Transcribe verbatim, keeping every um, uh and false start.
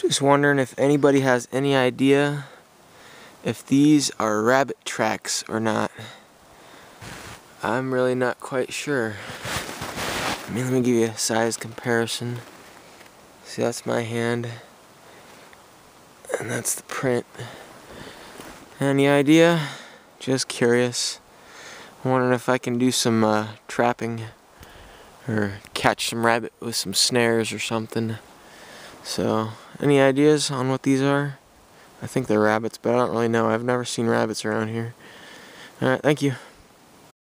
Just wondering if anybody has any idea if these are rabbit tracks or not. I'm really not quite sure. I mean, let me give you a size comparison. See, that's my hand, and that's the print. Any idea? Just curious. I'm wondering if I can do some uh, trapping or catch some rabbit with some snares or something. So, any ideas on what these are? I think they're rabbits, but I don't really know. I've never seen rabbits around here. Alright, thank you.